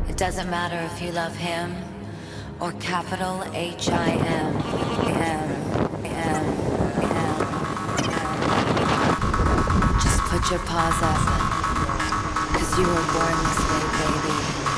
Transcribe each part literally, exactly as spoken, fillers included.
It doesn't matter if you love him or capital H I M. M, M, M, M. Just put your paws up, 'cause you were born this way, baby.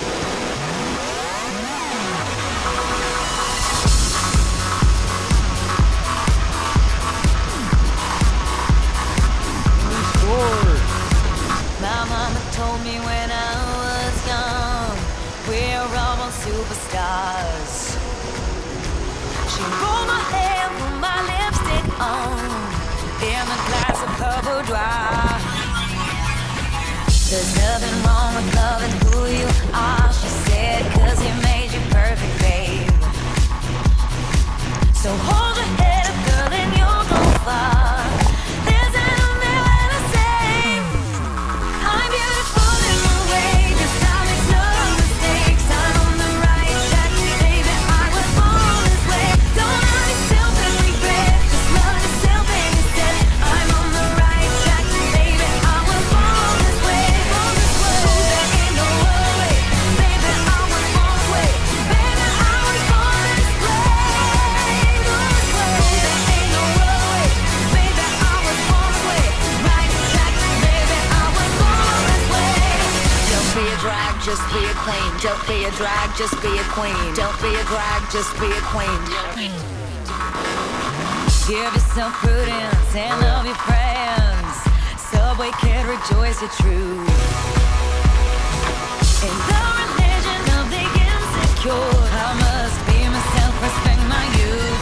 My mama told me when I was young, we're all superstars. She rolled my hair, put my lipstick on, in a glass of purple dry. There's nothing wrong with loving who you are, she said, 'cause he made you perfect, babe. So hold your head up, girl, and you'll go far. Just be a queen. Don't be a drag, just be a queen. Don't be a drag, just be a queen. Give yourself prudence and love your friends. Subway kid, rejoice your truth. In the religion of the insecure, I must be myself, respect my youth.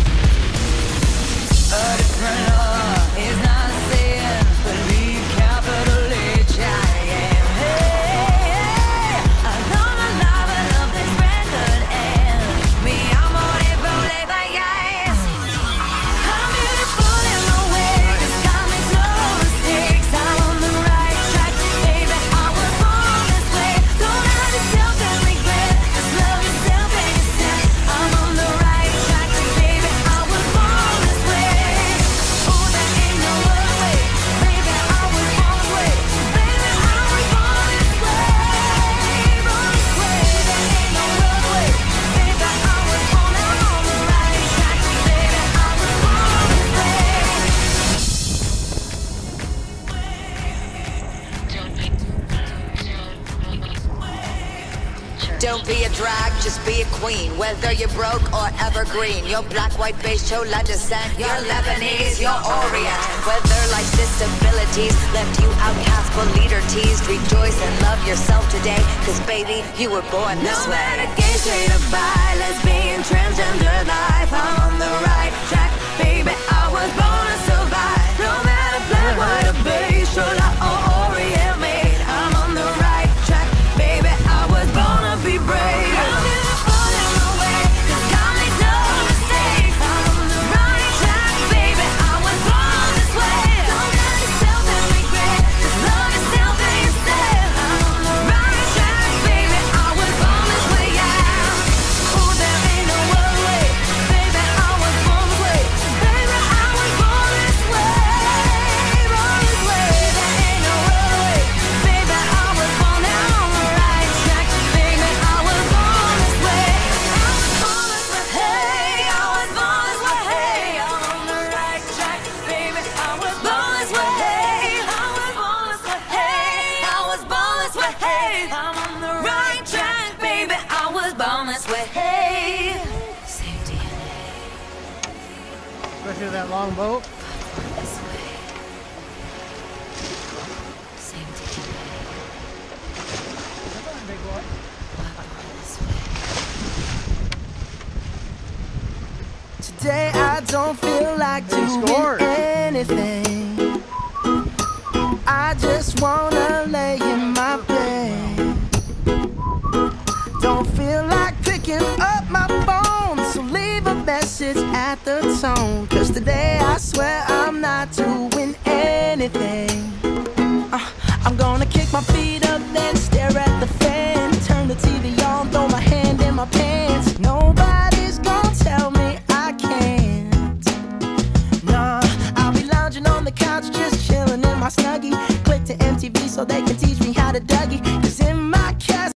A different law is not a sin. Believe capital H I M. Don't be a drag, just be a queen. Whether you're broke or evergreen, you're black, white, beige, chola descent, you're Lebanese, you're Orient. Whether life's disabilities left you outcast but leader teased, rejoice and love yourself today, 'cause baby, you were born this way. No matter gay, straight or bi, lesbian, transgender life, I'm on the right track, baby, I was born to survive. No matter black, white, or beige, chola or Orient made, I'm on the right track, baby, I was born to be brave. I'm beautiful in my way, 'cause God makes no mistakes. I'm on the right track, baby, I was born this way. Don't hurt yourself and regret, just love yourself and yourself. I'm on the right track, baby, I was born this way, yeah. Oh, there ain't no other way, baby, I was born this way. Baby, I was born this way, born this way. There ain't no other way, baby, I was born now on the right track, baby, I was born this way. I was born this way, hey, I was born this way, hey, I'm on the right track, baby, I was born this way, hey, I was born this way, hey, I was born this way, hey, I'm on the right track, baby, I was born this way, hey. Same D N A. Especially that long boat. This way. Same D N A. Come on, big boy. This way. Today I don't feel like doing anything. I just wanna lay in my bed. Don't feel like picking up my phone, so leave a message at the tone.